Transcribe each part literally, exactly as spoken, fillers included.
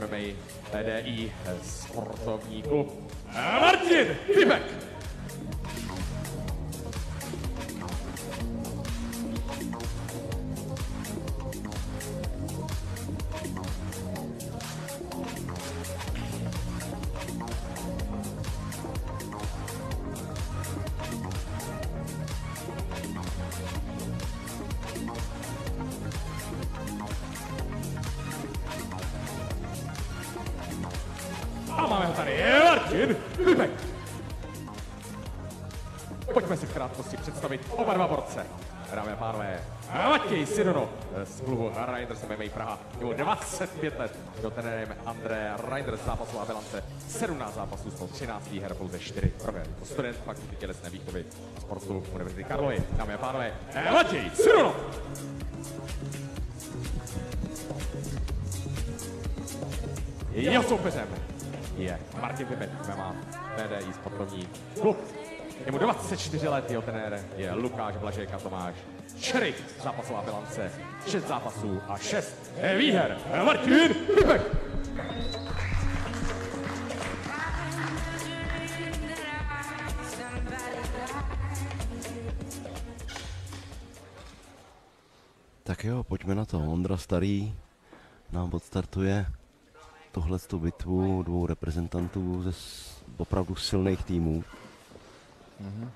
M M A T D I sportovní klub Martin Pipek. A máme ho tady, Martin Pipek. Pojďme si v krátkosti představit oba dva borce. Dámy a pánové, Matěj Sidonov z klubu Reinders M M A Praha. Jeho dvacet pět let, do trenérem André Reinders, zápasová bilance sedmnáct zápasů, sto třináct výher, pouze čtyři prohry. Jako student fakulty tělesné výchovy a sportu Univerzity Karlovy. Dámy a pánové, Matěj Sidonov. Jeho soupeřem je Martin Pipek, M M A T D I sportovní klub. Je mu dvacet čtyři let, jeho trenér je Lukáš Blažek Tomáš Čerik. Zápasová bilance šest zápasů a šest výher. Martin Pipek. Tak jo, pojďme na to. Ondra Starý nám odstartuje tuhletu bitvu dvou reprezentantů ze opravdu silných týmů. Mm-hmm.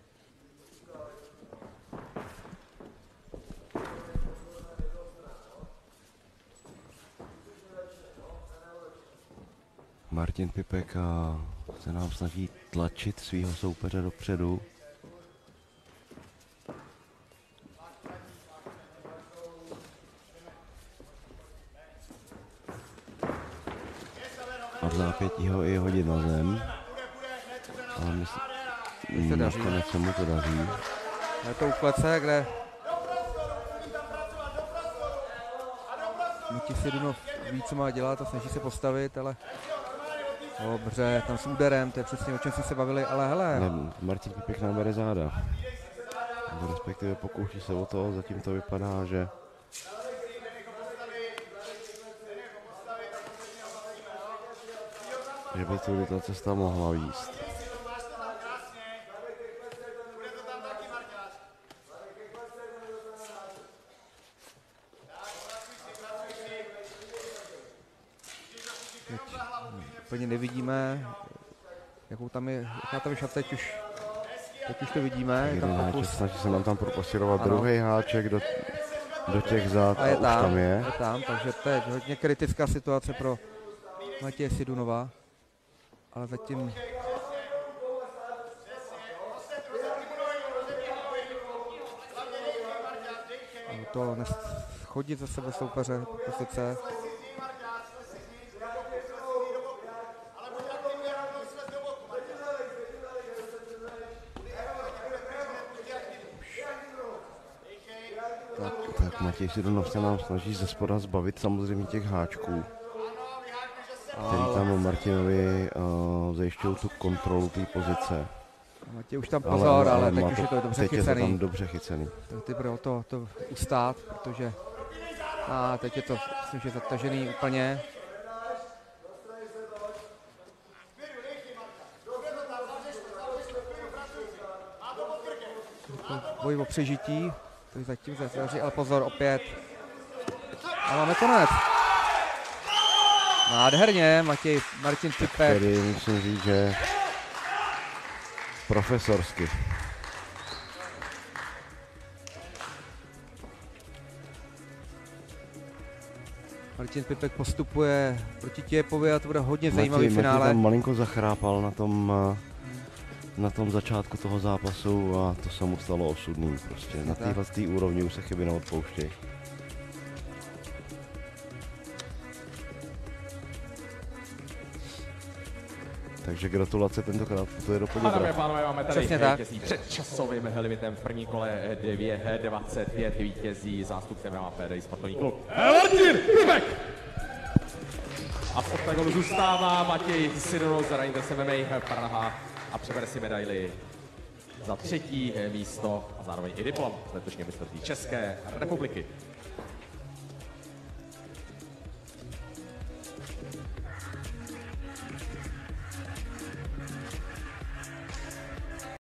Martin Pipek se nám snaží tlačit svého soupeře dopředu. A v zápětí ho i hodit na zem. Ale myslím, nakonec se mu to daří. Je to u klece, kde Matěj Sidonov ví, co má dělat a snaží se postavit, ale dobře, tam s úderem, to je přesně o čem jsme se bavili, ale hele. Ne, Martin Pipek nám bere záda. Respektive pokouší se o to, zatím to vypadá, že že by tu ta cesta mohla výjist. Teď úplně nevidíme, jakou tam je, jaká tam je šat, teď už, teď už to vidíme. Je tam háček, snaží se nám tam propasírovat druhý háček do, do těch zad a, a je už tam, tam je. je tam, takže to je hodně kritická situace pro Matěje Sidonova, ale zatím to chodit za sebe soupeře pozice. Tak, tak Matěj Sidonov se nám snaží ze spoda zbavit samozřejmě těch háčků, který tam Martinovi uh, zajišťují tu kontrolu té pozice. Matěj už tam pozor, ale, ale, ale teď to, už je to dobře teď chycený. Teď je to tam dobře chycený. Tak ty pro to, to ustát, protože a teď je to, myslím, že zatažený úplně. Boj o přežití, to je zatím zaři, ale pozor, opět. A máme konec. Nádherně, Matěj, Martin Pipek. Tady musím říct, že profesorsky. Martin Pipek postupuje proti Těpovi a to bude hodně Matěj, zajímavý finále. Matěj tam malinko zachrápal na tom, na tom začátku toho zápasu a to se mu stalo osudným prostě. Na téhle tý úrovni už se chyby neodpouštějí. Takže gratulace, tentokrát to je do Dámy a pánové, máme tady vítězí před časovým limitem v první kole dvě dvacet pět vítězí zástupce M M A T D I sportovní klub Martin Pipek. A v oktagonu zůstává Matěj Sidonov z Reinders M M A Praha a přebere si medaili za třetí místo a zároveň i diplom z letošního mistrovství České republiky.